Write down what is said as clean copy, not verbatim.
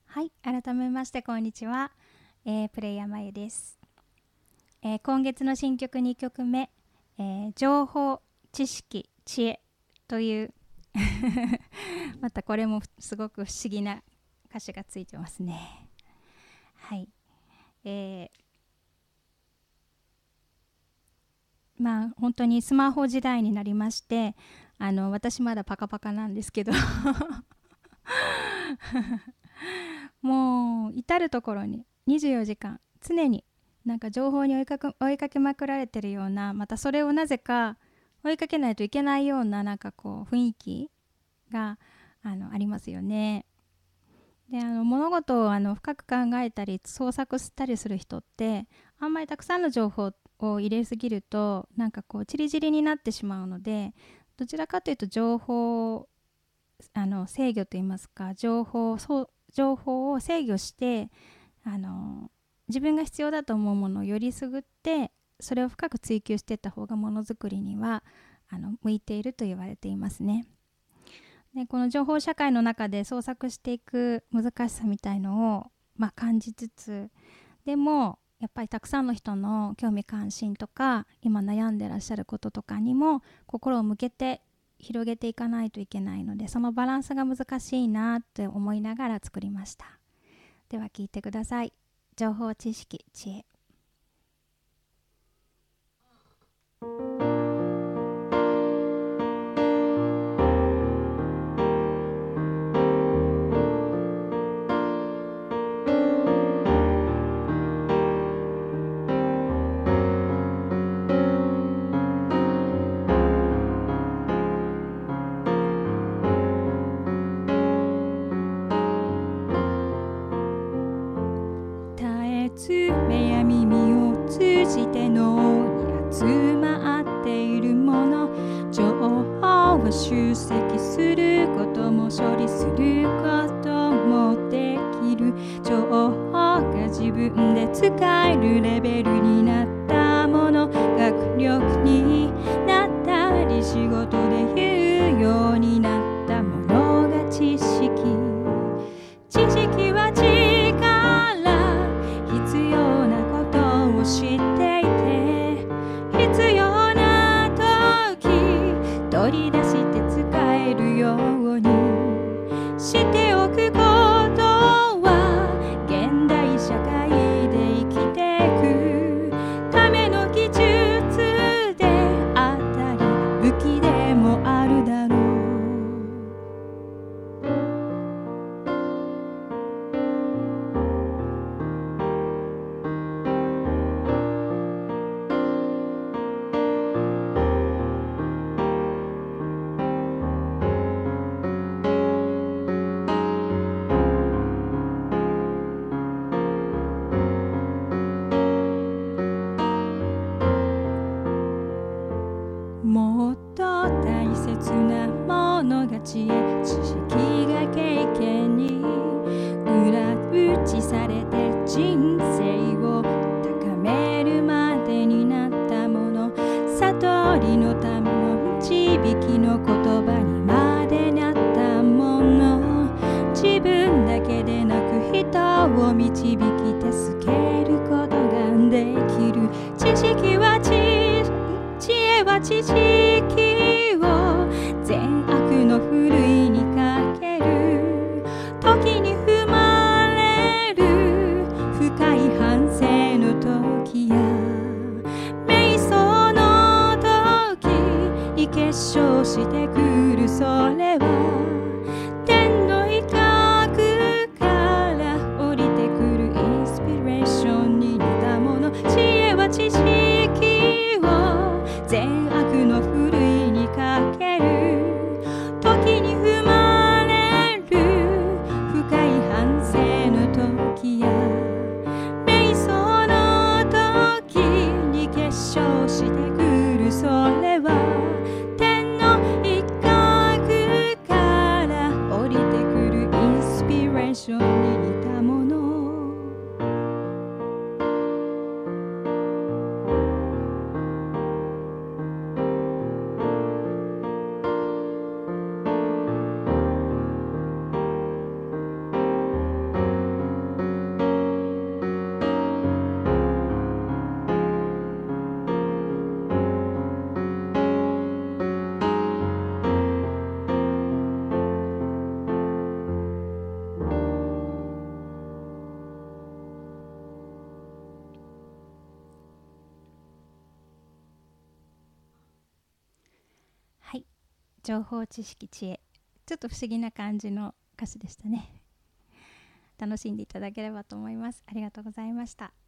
はい、改めましてこんにちは、プレイヤーまゆです。今月の新曲2曲目、情報、知識、知恵というまたこれもすごく不思議な歌詞がついてますね。はい、本当にスマホ時代になりまして、私まだパカパカなんですけどもう至る所に24時間常になんか情報に追いかけまくられてるような、またそれをなぜか追いかけないといけないようななんかこう雰囲気がありますよね。で物事を深く考えたり創作したりする人ってあんまりたくさんの情報を入れすぎるとなんかこうチリチリになってしまうので、どちらかというと情報制御といいますか、情報を制御して自分が必要だと思うものをよりすぐってそれを深く追求していった方がものづくりには向いていると言われていますね。でこの情報社会の中で創作していく難しさみたいのを、感じつつ、でもやっぱりたくさんの人の興味関心とか今悩んでらっしゃることとかにも心を向けて広げていかないといけないので、そのバランスが難しいなって思いながら作りました。では聞いてください。情報、知識、知恵。目や耳を通じて脳に集まっているもの、情報を集積することも処理することもできる、情報が自分で使えるレベルになったもの、学力になったり仕事で言うようになったものが知識。知識は必要なことを知っていて、必要な時取り出して使えるようにしておくことは現代社会で生きていくための技術であったり武器でもあるだろう。もっと大切なものが知恵、知識が経験に裏打ちされて人生を高めるまでになったもの、悟りのための導きの言葉にまでなったもの、自分だけでなく人を導き助けることができる。知恵は知識を善悪のふるいにかける時に生まれる深い反省の時や瞑想の時に結晶してくる、それは天の威嚇から降りてくるインスピレーションに似たもの。知恵は知識を善悪のふるいにかける時に生まれる深い反省の時や瞑想の時に結晶してくる、それは天の一角から降りて情報、知識、知恵、ちょっと不思議な感じの歌詞でしたね。楽しんでいただければと思います。ありがとうございました。